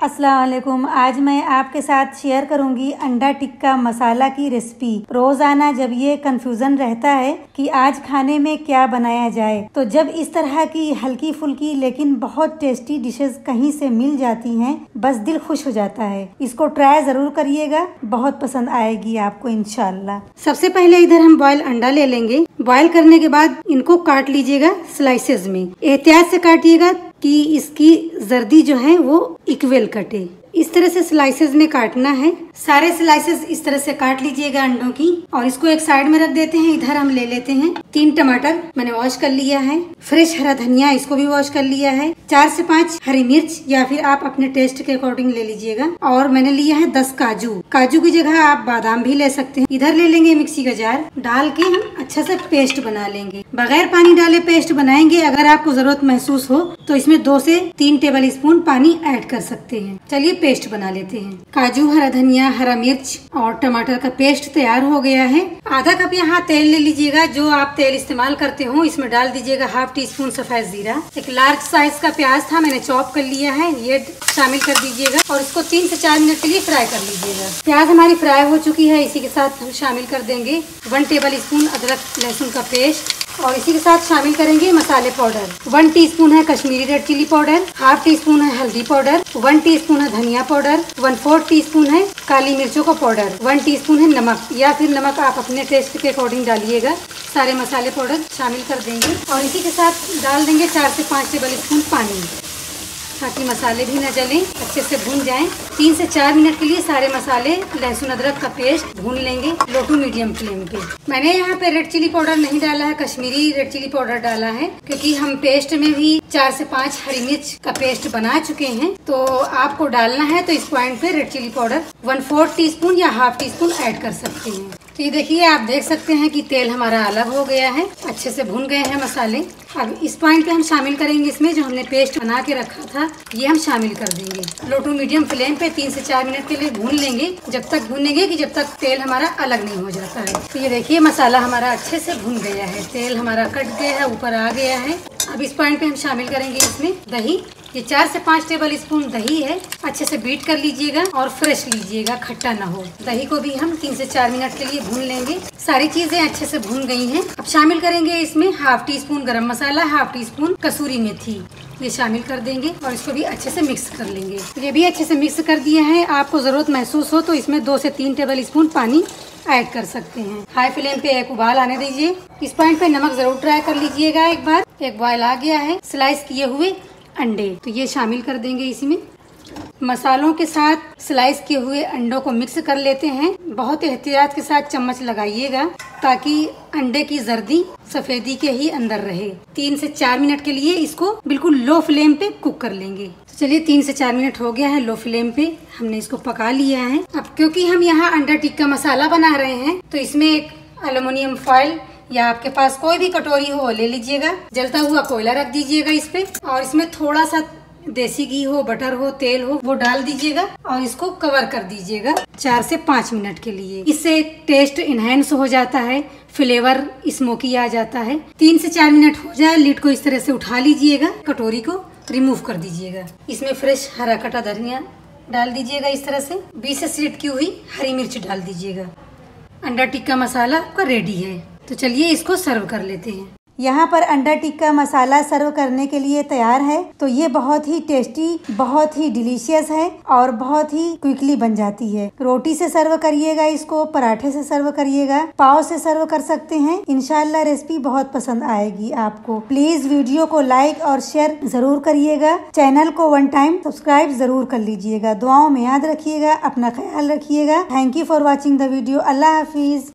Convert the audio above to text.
अस्सलाम वालेकुम। आज मैं आपके साथ शेयर करूंगी अंडा टिक्का मसाला की रेसिपी। रोजाना जब ये कंफ्यूजन रहता है कि आज खाने में क्या बनाया जाए, तो जब इस तरह की हल्की फुल्की लेकिन बहुत टेस्टी डिशेस कहीं से मिल जाती हैं, बस दिल खुश हो जाता है। इसको ट्राई जरूर करिएगा, बहुत पसंद आएगी आपको इंशाल्लाह। सबसे पहले इधर हम बॉयल अंडा ले लेंगे। बॉयल करने के बाद इनको काट लीजिएगा स्लाइसेस में। एहतियात से काटिएगा कि इसकी जर्दी जो है वो इक्वल कटे। इस तरह से स्लाइसेस में काटना है। सारे स्लाइसेस इस तरह से काट लीजिएगा अंडों की, और इसको एक साइड में रख देते हैं। इधर हम ले लेते हैं 3 टमाटर मैंने वॉश कर लिया है। फ्रेश हरा धनिया, इसको भी वॉश कर लिया है। 4 से 5 हरी मिर्च, या फिर आप अपने टेस्ट के अकॉर्डिंग ले लीजिएगा। और मैंने लिया है 10 काजू। काजू की जगह आप बादाम भी ले सकते हैं। इधर ले लेंगे मिक्सी का जार, डाल के हम अच्छा से पेस्ट बना लेंगे। बगैर पानी डाले पेस्ट बनाएंगे। अगर आपको जरूरत महसूस हो तो इसमें 2 से 3 टेबल स्पून पानी ऐड कर सकते हैं। चलिए पेस्ट बना लेते हैं। काजू, हरा धनिया, हरा मिर्च और टमाटर का पेस्ट तैयार हो गया है। आधा कप यहाँ तेल ले लीजिएगा। जो आप तेल इस्तेमाल करते हो इसमें डाल दीजिएगा हाफ टी स्पून सफेद जीरा। एक लार्ज साइज का प्याज था, मैंने चॉप कर लिया है, ये शामिल कर दीजिएगा और इसको 3 से 4 मिनट के लिए फ्राई कर लीजिएगा। प्याज हमारी फ्राई हो चुकी है। इसी के साथ हम शामिल कर देंगे 1 टेबल स्पून अदरक लहसुन का पेस्ट, और इसी के साथ शामिल करेंगे मसाले पाउडर। 1 टीस्पून है Kashmiri red chilli powder, half teaspoon है हल्दी पाउडर, 1 टीस्पून है धनिया पाउडर, 1/4 टीस्पून है काली मिर्चों का पाउडर, 1 टीस्पून है नमक, या फिर नमक आप अपने टेस्ट के अकॉर्डिंग डालिएगा। सारे मसाले पाउडर शामिल कर देंगे और इसी के साथ डाल देंगे 4 से 5 टेबल स्पून पानी, ताकि मसाले भी न जलें, अच्छे से भून जाएं। 3 से 4 मिनट के लिए सारे मसाले लहसुन अदरक का पेस्ट भून लेंगे लो टू मीडियम फ्लेम पे। मैंने यहाँ पे रेड चिली पाउडर नहीं डाला है, कश्मीरी रेड चिली पाउडर डाला है, क्योंकि हम पेस्ट में भी 4 से 5 हरी मिर्च का पेस्ट बना चुके हैं। तो आपको डालना है तो इस पॉइंट पे रेड चिली पाउडर 1/4 टीस्पून या हाफ टी स्पून ऐड कर सकते हैं। तो ये देखिए, आप देख सकते हैं कि तेल हमारा अलग हो गया है, अच्छे से भून गए हैं मसाले। अब इस पॉइंट पे हम शामिल करेंगे इसमें जो हमने पेस्ट बना के रखा था, ये हम शामिल कर देंगे। लो टू मीडियम फ्लेम पे 3 से 4 मिनट के लिए भून लेंगे। जब तक भूनेंगे कि जब तक तेल हमारा अलग नहीं हो जाता है। तो ये देखिए, मसाला हमारा अच्छे से भून गया है, तेल हमारा कट गया है, ऊपर आ गया है। अब इस पॉइंट पे हम शामिल करेंगे इसमें दही। ये 4 से 5 टेबल स्पून दही है। अच्छे से बीट कर लीजिएगा और फ्रेश लीजिएगा, खट्टा ना हो। दही को भी हम 3 से 4 मिनट के लिए भून लेंगे। सारी चीजें अच्छे से भून गई हैं। अब शामिल करेंगे इसमें half teaspoon garam masala, half teaspoon कसूरी मेथी, ये शामिल कर देंगे और इसको भी अच्छे से मिक्स कर लेंगे। ये भी अच्छे से मिक्स कर दिया है। आपको जरूरत महसूस हो तो इसमें 2 से 3 टेबल स्पून पानी ऐड कर सकते हैं। हाई फ्लेम पे एक उबाल आने दीजिए। इस पॉइंट पे नमक जरूर ट्राई कर लीजिएगा एक बार। एक बॉयल आ गया है। स्लाइस किए हुए अंडे तो ये शामिल कर देंगे इसमें। मसालों के साथ स्लाइस किए हुए अंडों को मिक्स कर लेते हैं। बहुत एहतियात के साथ चम्मच लगाइएगा, ताकि अंडे की जर्दी सफेदी के ही अंदर रहे। 3 से 4 मिनट के लिए इसको बिल्कुल लो फ्लेम पे कुक कर लेंगे। तो चलिए 3 से 4 मिनट हो गया है, लो फ्लेम पे हमने इसको पका लिया है। अब क्योंकि हम यहाँ अंडा टिक्का मसाला बना रहे हैं, तो इसमें एक एल्युमिनियम फॉइल या आपके पास कोई भी कटोरी हो ले लीजिएगा। जलता हुआ कोयला रख दीजिएगा इस पे, और इसमें थोड़ा सा देसी घी हो, बटर हो, तेल हो, वो डाल दीजिएगा और इसको कवर कर दीजिएगा 4 से 5 मिनट के लिए। इससे टेस्ट इनहेंस हो जाता है, फ्लेवर स्मोकी आ जाता है। 3 से 4 मिनट हो जाए, लिड को इस तरह से उठा लीजिएगा, कटोरी को रिमूव कर दीजिएगा। इसमें फ्रेश हरा कटा धनिया डाल दीजिएगा इस तरह से। 20 से स्लिट की हुई हरी मिर्च डाल दीजिएगा। अंडा टिक्का मसाला आपका रेडी है। तो चलिए इसको सर्व कर लेते हैं। यहाँ पर अंडा टिक्का मसाला सर्व करने के लिए तैयार है। तो ये बहुत ही टेस्टी, बहुत ही डिलीशियस है और बहुत ही क्विकली बन जाती है। रोटी से सर्व करिएगा इसको, पराठे से सर्व करिएगा, पाव से सर्व कर सकते हैं। इंशाल्लाह रेसिपी बहुत पसंद आएगी आपको। प्लीज वीडियो को लाइक और शेयर जरूर करिएगा। चैनल को 1 टाइम सब्सक्राइब जरूर कर लीजिएगा। दुआओं में याद रखिएगा, अपना ख्याल रखिएगा। Thank you for watching the video. Allah Hafiz.